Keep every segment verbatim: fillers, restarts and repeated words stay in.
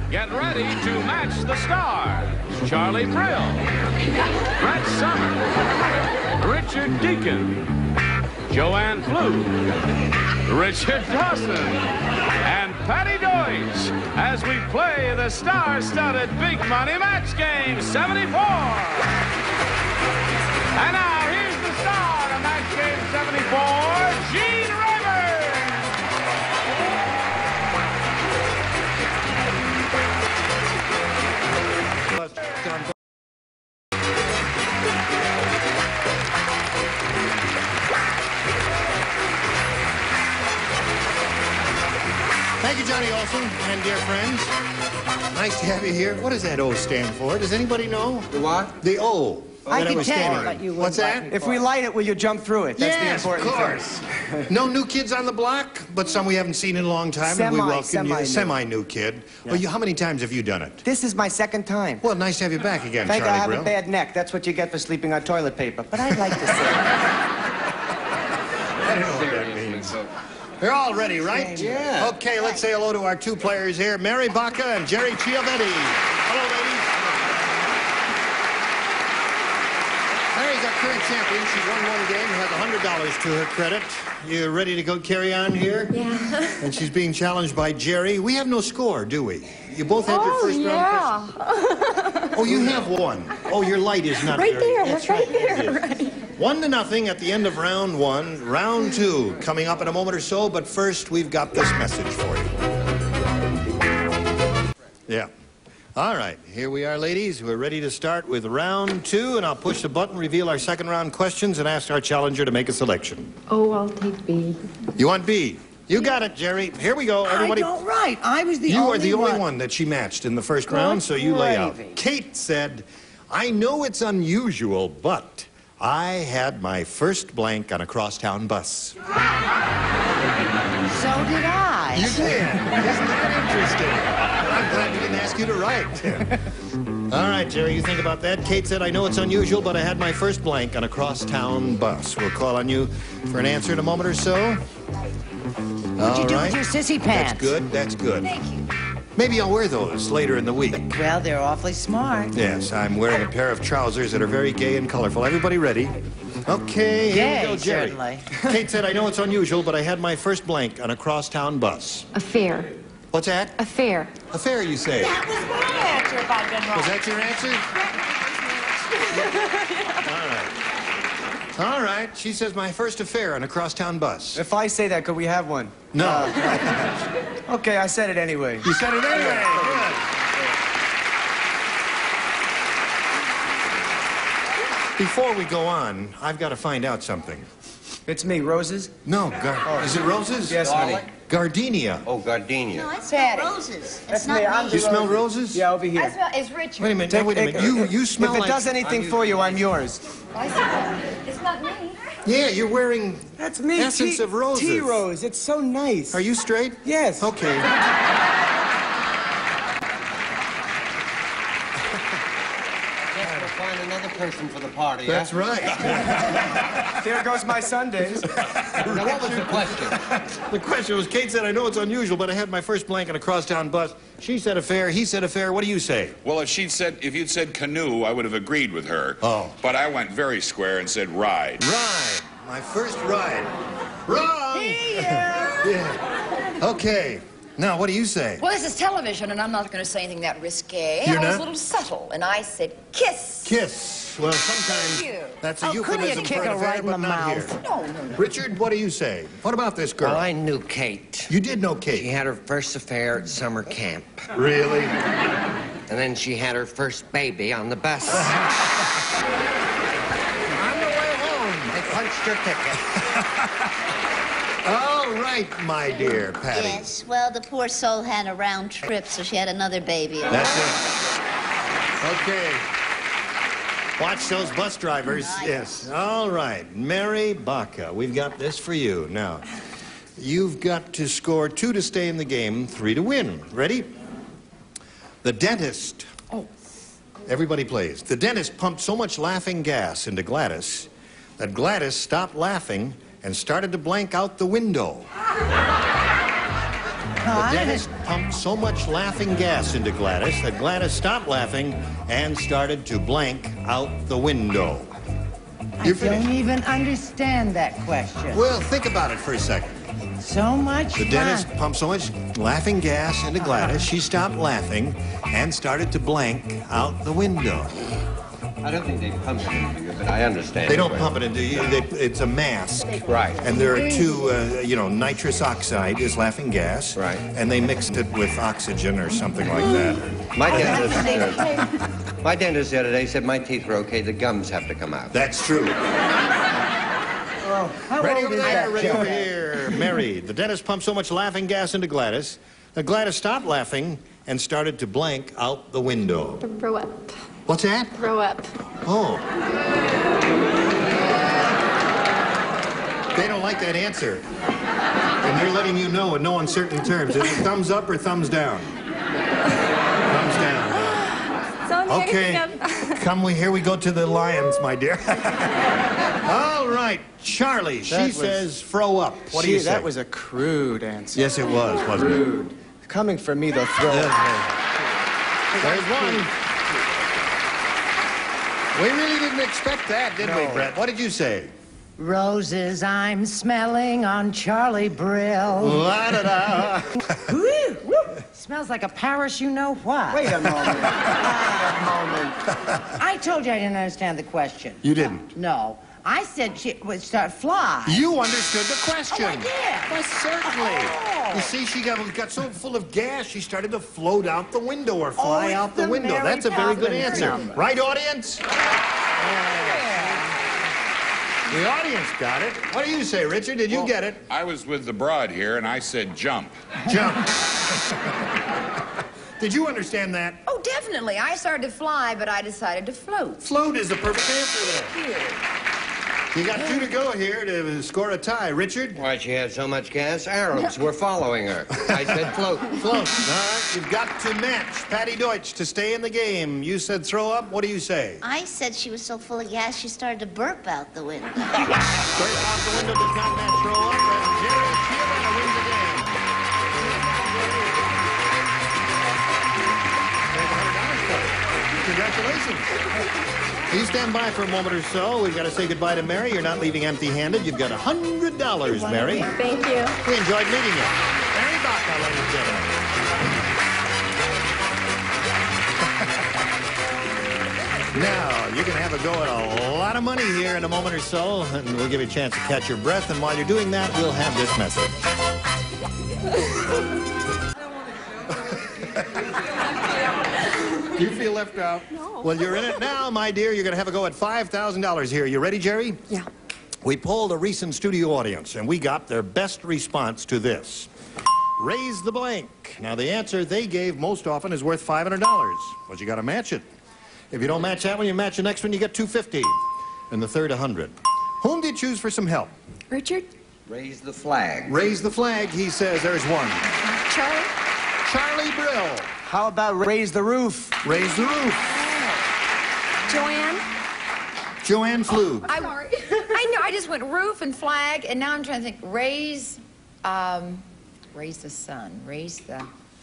Get ready to match the stars. Charlie Brill, Brett Somers, Richard Deacon, Joanne Flew, Richard Dawson, and Patty Deutsch as we play the star-studded Big Money Match Game seventy-four. And now here's the star of Match Game seventy-four, Gene Rayburn. Thank you, Johnny Olson, and dear friends. Nice to have you here. What does that O stand for? Does anybody know? The what? The O. I that can was tell standing you. in. What's that? If we light it, will you jump through it? That's Yes, the important of course. thing. No new kids on the block, but some we haven't seen in a long time. Semi, and we welcome semi-new. you. Semi-new kid. Yeah. Well, you, how many times have you done it? This is my second time. Well, nice to have you back again, Thank Charlie I have Brill. a bad neck. That's what you get for sleeping on toilet paper. But I'd like to say. I don't know what that means. They're all ready, right? Yeah. Okay, let's say hello to our two players here, Mary Baca and Jerry Chiovetti. Hello, ladies. Mary's our current champion. She won one game and has one hundred dollars to her credit. You ready to go carry on here? Yeah. And she's being challenged by Jerry. We have no score, do we? You both had your Oh, first round question. yeah. Oh, you have one. Oh, your light is not Right very... there, That's right It there, is. right. One to nothing at the end of round one. Round two coming up in a moment or so, but first we've got this message for you. Yeah. All right, here we are, ladies. We're ready to start with round two, and I'll push the button, reveal our second round questions, and ask our challenger to make a selection. Oh, I'll take B. You want B? You got it, Jerry. Here we go, everybody. I don't right. I was the You only are the only one. one that she matched in the first round, so you lay out. gravy. Kate said, I know it's unusual, but I had my first blank on a crosstown bus. So did I. You did. Isn't that interesting? I'm glad we didn't ask you to write. All right, Jerry, you think about that. Kate said, I know it's unusual, but I had my first blank on a crosstown bus. We'll call on you for an answer in a moment or so. What'd you do with your sissy pants? That's good, that's good. Thank you. Maybe I'll wear those later in the week. Well, they're awfully smart. Yes, I'm wearing a pair of trousers that are very gay and colorful. Everybody ready? Okay, here Gay, we go, Jerry. certainly. Kate said, I know it's unusual, but I had my first blank on a crosstown bus. Affair. What's that? Affair. Affair, you say? That was my answer if I'd been wrong. Was that your answer? All right. All right. She says my first affair on a crosstown bus. If I say that, could we have one? No. Okay, I said it anyway. You said it anyway. Good. Before we go on, I've got to find out something. It's me, Roses. No, gar- is it roses? Yes, honey. Gardenia. Oh, gardenia. No, I smell roses. It's That's not me. I'm me. You smell roses? Yeah, over I here. smell, it's Richard. Wait a minute. now, wait a minute. You you smell If it like. does anything for you, I'm yours. I smell, it's not me. Yeah, you're wearing That's me. essence tea, of roses. Tea rose. It's so nice. Are you straight? Yes. Okay. Guess we'll find another person for the party, That's huh? right. There goes my Sundays. Now, what was the question? The question was, Kate said, I know it's unusual, but I had my first blank on a crosstown bus. She said affair, he said affair. What do you say? Well, if she'd said, if you'd said canoe, I would have agreed with her. Oh. But I went very square and said ride. Ride. My first ride. Wrong! Yeah. Okay. Now, what do you say? Well, this is television, and I'm not going to say anything that risque. You're I was not? a little subtle, and I said kiss. Kiss. Well, sometimes Thank you. that's a Oh, couldn't you euphemism kick for an her affair, right in but the not mouth? here. No, no, no. Richard, what do you say? What about this girl? Well, I knew Kate. You did know She Kate. had her first affair at summer camp. Really? And then she had her first baby on the bus. On the way home. They punched her ticket. All right, my dear Patty. Yes, well, the poor soul had a round trip, so she had another baby. That's it. Okay. Watch those bus drivers. Right. Yes. All right. Mary Baca, we've got this for you. Now, you've got to score two to stay in the game, three to win. Ready? The dentist. Oh. Everybody plays. The dentist pumped so much laughing gas into Gladys that Gladys stopped laughing and started to blank out the window. Oh, I The dentist pumped so much laughing gas into Gladys that Gladys stopped laughing and started to blank out the window. I don't even understand that question. Well, think about it for a second. So much The fun. dentist pumped so much laughing gas into Gladys, she stopped laughing and started to blank out the window. I don't think they pump it into you, but I understand. They don't pump it into you. They, it's a mask. Right. And there are two, uh, you know, nitrous oxide is laughing gas. Right. And they mixed it with oxygen or something like that. My dentist, uh, my dentist the other day said my teeth were okay, the gums have to come out. That's true. Oh, how Ready old over is there, that ready over children? here. Mary, the dentist pumped so much laughing gas into Gladys that Gladys stopped laughing and started to blank out the window. Throw up. What's that? Throw up. Oh. They don't like that answer. And they're letting you know in no uncertain terms. Is it thumbs up or thumbs down? Thumbs down. Okay. Come, we here we go to the lions, my dear. All right, Charlie. She That was- says throw up. What do Gee, you say? that was a crude answer. Yes, it was, wasn't it? Crude. Coming from me, they'll throw There's up. one. We really didn't expect that, did we, No. Brett? What did you say? Roses I'm smelling on Charlie Brill. La-da-da. Woo, woo. Smells like a parish you know what. Wait a moment. Wait a moment. I told you I didn't understand the question. You didn't. No. I said she would start fly. You understood the question. Oh, I did. Well, certainly. Oh. You see, she got, got so full of gas, she started to float out the window or fly it's out the, the window. Mary That's a very good Poppins answer. number. Right, audience? The audience got it. What do you say, Richard? Did you Well, get it? I was with the broad here, and I said jump. Jump. Did you understand that? Oh, definitely. I started to fly, but I decided to float. Float is the perfect answer there. You got two to go here to score a tie. Richard? Why, she had so much gas, Arabs were following her. I said float. Float. All right, you've got to match Patty Deutsch to stay in the game. You said throw up. What do you say? I said she was so full of gas she started to burp out the window. Burp out the window does not match throw up, and Jerry Chiavetta wins the game. Congratulations. You stand by for a moment or so. We've got to say goodbye to Mary. You're not leaving empty-handed. You've got one hundred dollars, Mary. Thank you. We enjoyed meeting you. Mary Baca, ladies and gentlemen. Now, you're going to have a go at a lot of money here in a moment or so, and we'll give you a chance to catch your breath. And while you're doing that, we'll have this message. Do you feel left out? No. Well, you're in it now, my dear. You're going to have a go at five thousand dollars here. You ready, Jerry? Yeah. We polled a recent studio audience, and we got their best response to this. Raise the blank. Now, the answer they gave most often is worth five hundred dollars, but you got to match it. If you don't match that one, you match the next one, you get two hundred fifty dollars, and the third, one hundred dollars. Whom do you choose for some help? Richard? Raise the flag. Raise the flag, he says. There's one. Charlie? Charlie Brill. How about raise the roof? Raise the roof. Joanne? Joanne Flug. I, I know, I just went roof and flag, and now I'm trying to think, raise, um, raise the sun, raise the...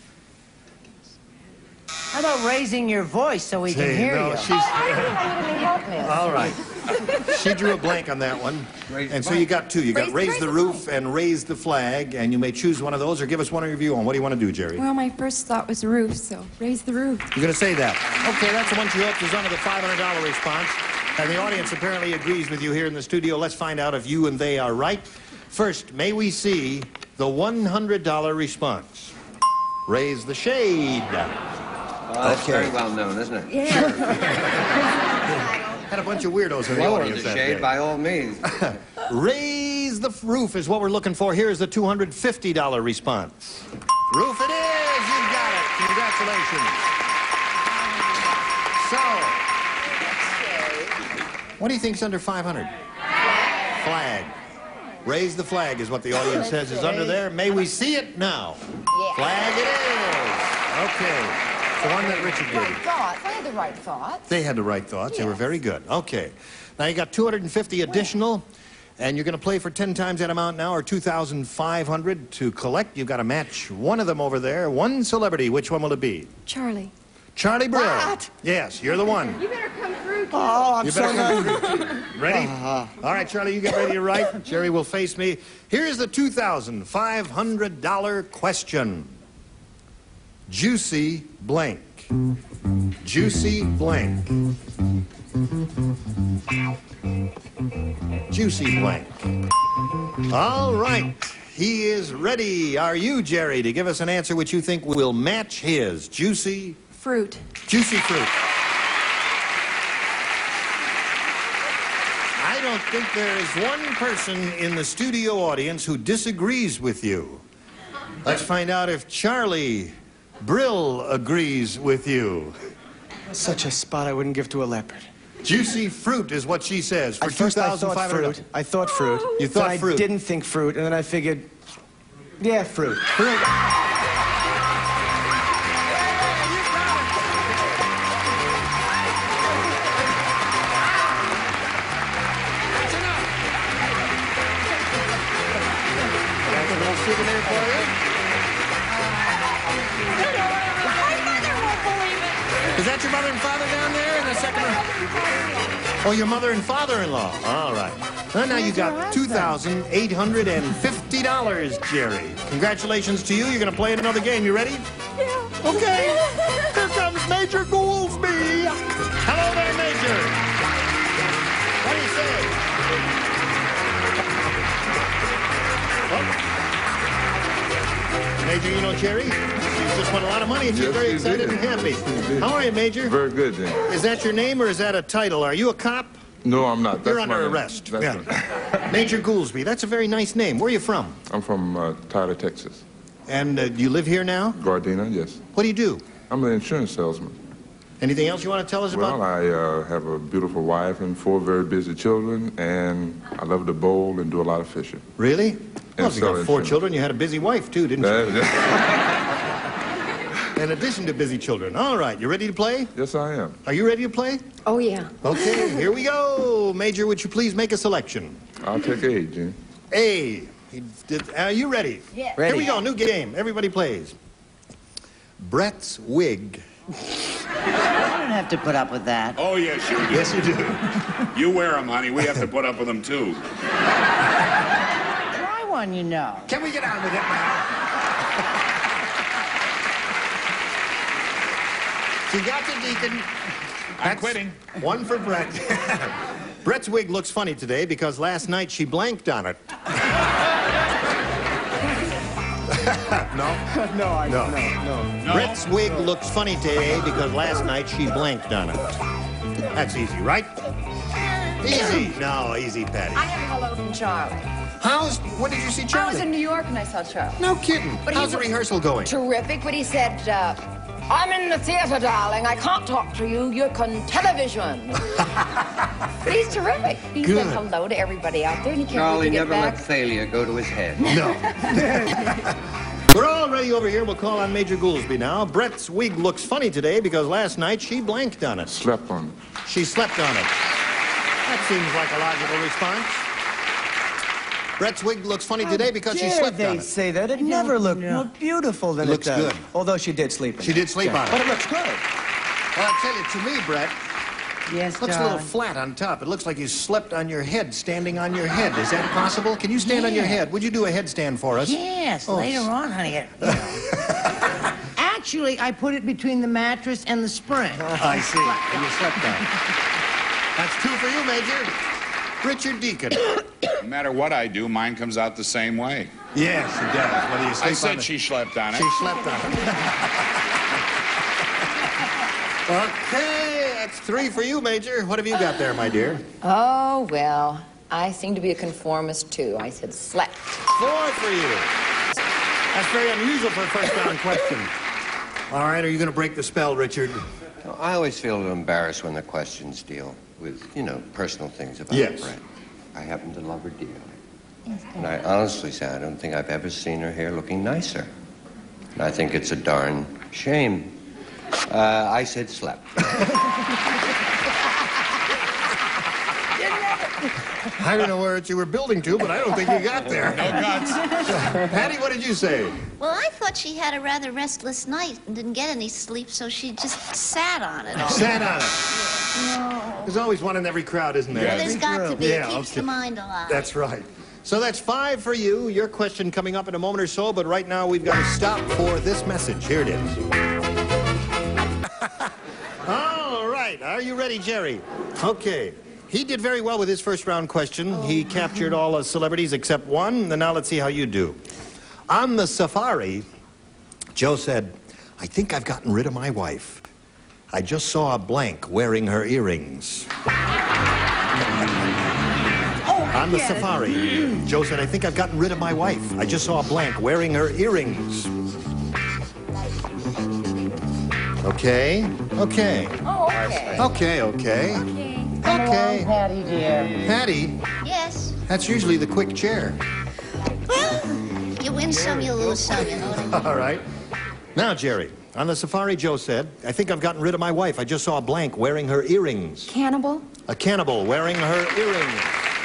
How about raising your voice so we can Hey, hear no, you? she's- Oh, I didn't know you didn't help me. All right. She drew a blank on that one. Raise the And so flag. you got two. You got Raise- raise raise the the roof and raise the flag, and you may choose one of those or give us one of your view on. What do you want to do, Jerry? Well, my first thought was roof, so raise the roof. You're going to say that. Okay, that's the one she hoped is under the five hundred dollar response. And the audience apparently agrees with you here in the studio. Let's find out if you and they are right. First, may we see the one hundred dollar response. Raise the shade. Oh, that's Okay. very well known, isn't it? Yeah. Had a bunch of weirdos in the Lower audience the that shade day. by all means. Raise the roof is what we're looking for. Here is the two hundred fifty dollar response. Roof it is. You got it. Congratulations. So, what do you think's under five hundred? Flag. Raise the flag is what the audience says is under there. May we see it now? Yeah. Flag it is. Okay. The one that Richard gave Right you. thoughts. I had the right thoughts. They had the right thoughts. They were Yes. very good. Okay. Now you got two hundred fifty additional, And you're going to play for ten times that amount now, or two thousand five hundred to collect. You've got to match one of them over there. One celebrity. Which one will it be? Charlie. Charlie Brill. What? Yes, you're the one. You better come through. Oh, I'm You so better come nervous. through. Ready? All right, Charlie, you get ready to write. Jerry will face me. Here's the two thousand five hundred dollar question. Juicy blank. Juicy blank. Juicy blank. All right. He is ready. Are you, Jerry, to give us an answer which you think will match his? Juicy Fruit. Juicy fruit. I don't think there is one person in the studio audience who disagrees with you. Let's find out if Charlie Brill agrees with you. Such a spot I wouldn't give to a leopard. Juicy fruit is what she says for At first I thought two thousand five hundred. fruit. I thought fruit. You thought but fruit. I didn't think fruit, and then I figured, yeah, fruit. Fruit. That's enough. That's a little souvenir for you. My mother won't believe it. Is that your mother and father down there in the second row? Oh, your mother and father-in-law. All right. Well, now you got two thousand eight hundred fifty dollars, Jerry. Congratulations to you. You're going to play in another game. You ready? Yeah. Okay. Here comes Major Goolsby. Hello there, Major. What do you say? Oh. Major, you know Jerry? She's just won a lot of money and she's Yes, very she excited did. and happy. She did. How are you, Major? Very good, then. Is that your name or is that a title? Are you a cop? No, I'm not. You're That's under my name. arrest. That's Yeah. my- Major Goolsby. That's a very nice name. Where are you from? I'm from uh, Tyler, Texas. And uh, do you live here now? Gardena, yes. What do you do? I'm an insurance salesman. Anything else you want to tell us Well, about? I uh, have a beautiful wife and four very busy children, and I love to bowl and do a lot of fishing. Really? Well, if you sell got four insurance. children, you had a busy wife too, didn't you? That- In addition to busy children. All right, you ready to play? yes, I am. Are you ready to play? Oh, yeah. Okay, here we go. Major, would you please make a selection? I'll take A, Gene. A. He did- Are you ready? Yeah. Here we go, new game. Everybody plays. Brett's wig. I don't have to put up with that. Oh, yes, you do. Yes, you do. You wear them, honey. We have to put up with them, too. Try one, you know. Can we get on with it now? She got the Deacon. I'm That's quitting. One for Brett. Brett's wig looks funny today because last night she blanked on it. No? No, I No. no, no. No. Brett's wig looks funny today because last night she blanked on it. That's easy, right? Easy. No, easy, Patty. I have a hello from Charlie. How's, when did you see I was Charlie? in New York and I saw Charlie. No kidding. But he How's the was- rehearsal going? Terrific, but he said, uh, I'm in the theater, darling. I can't talk to you. You're on television. But he's terrific. He Good. said hello to everybody out there, and he can't Charlie wait to get never back. let failure go to his head. No. We're all ready over here. We'll call on Major Goolsby now. Brett's wig looks funny today because last night she blanked on it. Slept on it. She slept on it. That seems like a logical response. Brett's wig looks funny today because she Dare slept they on it. say that? It never looked more beautiful than Looks it does. good. Although she did sleep in She it. did sleep on it. But it looks good. Well, I tell you, to me, Brett, Yes, looks a little darling. flat on top. It looks like you slept on your head, standing on your head. Is that possible? Can you stand on your Yeah. head? Would you do a headstand for us? Yes, Oh, later s- on, honey. you know. Actually, I put it between the mattress and the spring. I see. And you slept on it. That's two for you, Major. Richard Deacon. No matter what I do, mine comes out the same way. Yes, it does. Whether you sleep I on said it. she slept on it. She slept on it. Okay, that's three for you, Major. What have you got there, my dear? Oh, well, I seem to be a conformist, too. I said slept. Four for you. That's very unusual for a first round question. All right, are you going to break the spell, Richard? I always feel a little embarrassed when the questions deal with, you know, personal things about Yes. Brett. I happen to love her dearly. And I honestly say I don't think I've ever seen her hair looking nicer. And I think it's a darn shame. Uh, I said slept. I don't know where you were building to, but I don't think you got there. No guts. Patty, what did you say? Well, I thought she had a rather restless night and didn't get any sleep, so she just sat on it all. Sat on it. No. There's always one in every crowd, isn't there? Yeah, there's got to be. Yeah, It keeps okay. the mind alive. That's right. So that's five for you. Your question coming up in a moment or so, but right now we've got to stop for this message. Here it is. All right. Are you ready, Jerry? Okay. He did very well with his first round question. He captured all the celebrities except one. And now let's see how you do. On the safari, Joe said, I think I've gotten rid of my wife. I just saw a blank wearing her earrings. On the safari, Joe said, I think I've gotten rid of my wife. I just saw a blank wearing her earrings. Okay, okay. Oh, okay. Okay, okay. Okay. Come Okay. along, Patty, dear. Patty, Yes. that's usually the quick chair. Well, you win some, you lose some, you know what I mean? All right. Now, Jerry, on the safari, Joe said, I think I've gotten rid of my wife. I just saw a blank wearing her earrings. Cannibal? A cannibal wearing her earrings.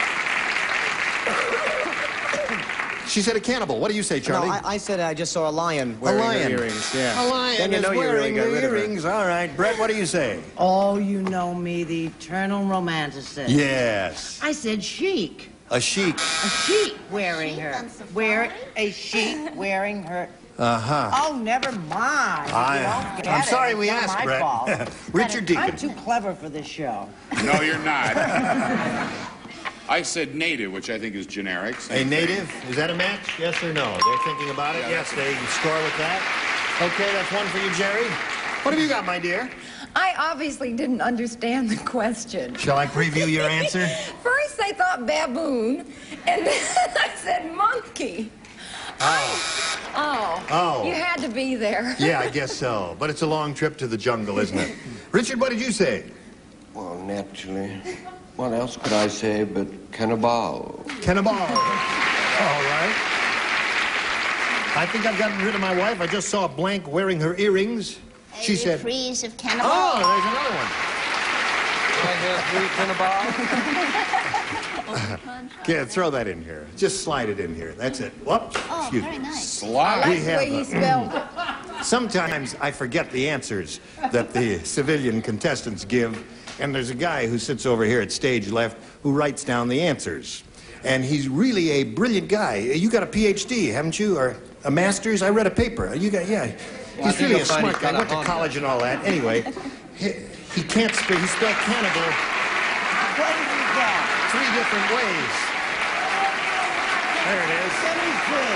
She said a cannibal. What do you say, Charlie? No, I, I said I just saw a lion A wearing lion. her earrings. Yeah. A lion Then you is know you really wearing got her rid of her. earrings. All right. Brett, what do you say? Oh, you know me, the eternal romanticist. Yes. I said chic. A sheik. A sheik wearing Sheik her. on safari? Wear a sheik wearing her. Uh-huh. Oh, never mind. I- You don't get I'm it. sorry It's we not asked, my Brett. fault. Richard But I'm Deacon. too clever for this show. No, you're not. I said native, which I think is generic. A native? Is that a match? Yes or no? They're thinking about it? Yeah, Yes, they score with that. Okay, that's one for you, Jerry. What have you got, my dear? I obviously didn't understand the question. Shall I preview your answer? First I thought baboon, and then I said monkey. Oh. Oh. Oh. You had to be there. Yeah, I guess so. But it's a long trip to the jungle, isn't it? Richard, what did you say? Well, naturally. What else could I say but cannibal? Cannibal. All right. I think I've gotten rid of my wife. I just saw a blank wearing her earrings. She A said... reprise of Cannibal. Oh, there's another one. I have three cannibal. Yeah, throw that in here. Just slide it in here. That's it. Whoops. Oh, Excuse very me. nice. Slide. We That's the way he have, spelled it. Sometimes I forget the answers that the civilian contestants give, and there's a guy who sits over here at stage left who writes down the answers. And he's really a brilliant guy. You got a P H D, haven't you? Or a master's? I read a paper. You got, yeah. Well, I He's think really you'll a find smart he's guy. got a Went to Honda. college and all that. Anyway, he, he can't spell, he spelled cannibal What did you get? three different ways. There it is. Let me see.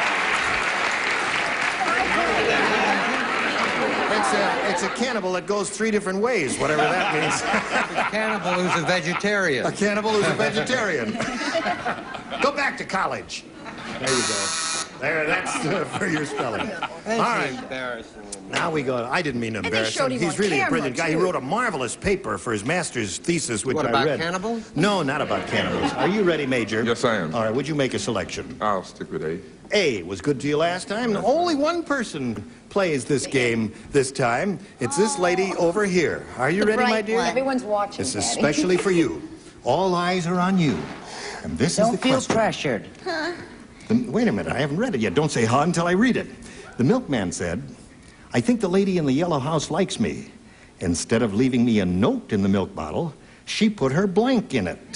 It's a, it's a cannibal that goes three different ways, whatever that means. A cannibal who's a vegetarian. A cannibal who's a vegetarian. Go back to college. There you go. There, that's uh, for your spelling. All right. Embarrassing. Now we go. I didn't mean to they embarrass showed him. him He's on really a camera, brilliant guy. He too. wrote a marvelous paper for his master's thesis, which What, I about read. cannibals? No, not about cannibals. Are you ready, Major? Yes, I am. All right, would you make a selection? I'll stick with A. A was good to you last time. Only one person plays this game this time. It's this lady over here. Are you The ready, my bright dear? one. Everyone's watching, This is Daddy. especially for you. All eyes are on you. And this is Don't the feel question. pressured. The- wait a minute, I haven't read it yet. Don't say huh until I read it. The milkman said, I think the lady in the yellow house likes me. Instead of leaving me a note in the milk bottle, she put her blank in it.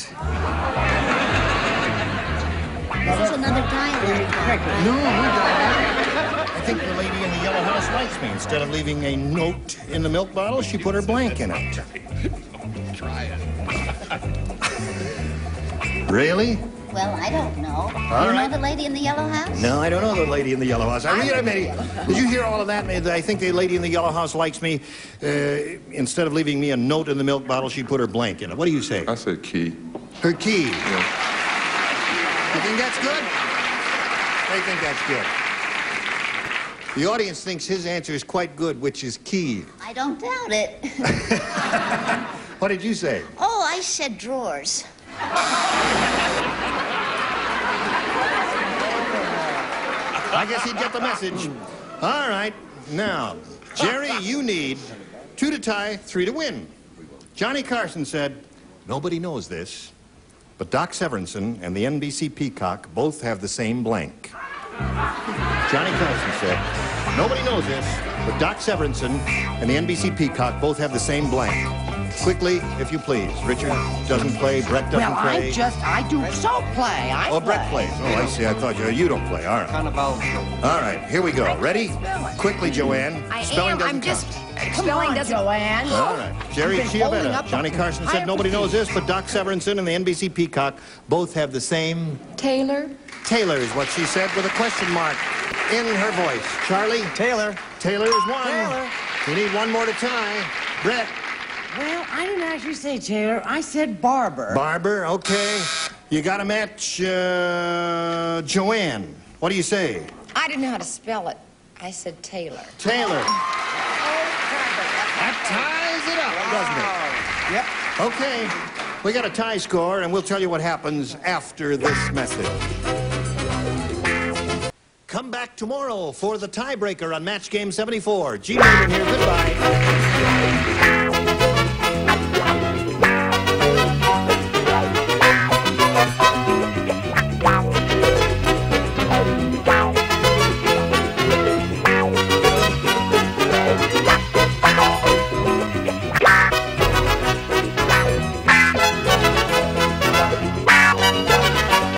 This is another dialect. No, we got it. I think the lady in the yellow house likes me. Instead of leaving a note in the milk bottle, she put her blank in it. Try it. Really? Well, I don't know. All you right. know the lady in the yellow house? No, I don't know the lady in the yellow house. I read it, Eddie. Did you hear all of that? I think the lady in the yellow house likes me. Uh, instead of leaving me a note in the milk bottle, she put her blank in it. What do you say? I said key. Her key. Yeah. You think that's good? They think that's good. The audience thinks his answer is quite good, which is key. I don't doubt it. What did you say? Oh, I said drawers. I guess he'd get the message. All right. Now, Jerry, you need two to tie, three to win. Johnny Carson said, nobody knows this, but Doc Severinsen and the N B C Peacock both have the same blank. Johnny Carson said, nobody knows this, but Doc Severinsen and the N B C Peacock both have the same blank. Quickly, if you please. Richard doesn't play, Brett doesn't well, play. I just, I do so play. I oh, play. Brett plays. Oh, I see. I thought you, you don't play. All right. Kind of about. All right, here we go. Ready? Quickly, Joanne. I Spelling am. doesn't I'm just. count. Come Spelling on, doesn't. Joanne. All right. Jerry You've been holding Chiavetta. up the Johnny Carson high said up nobody the knows this, but Doc Severinsen and the N B C Peacock both have the same. Taylor. Taylor is what she said with a question mark in her voice. Charlie? Taylor. Taylor is one. Taylor. We need one more to tie. Brett? Well, I didn't actually say Taylor. I said Barber. Barber, okay. You got to match uh, Joanne. What do you say? I didn't know how to spell it. I said Taylor. Taylor. That ties it up, doesn't it? Yep. Okay. We got a tie score, and we'll tell you what happens after this message. Come back tomorrow for the tiebreaker on Match Game seventy-four. Gene Rayburn here. Goodbye.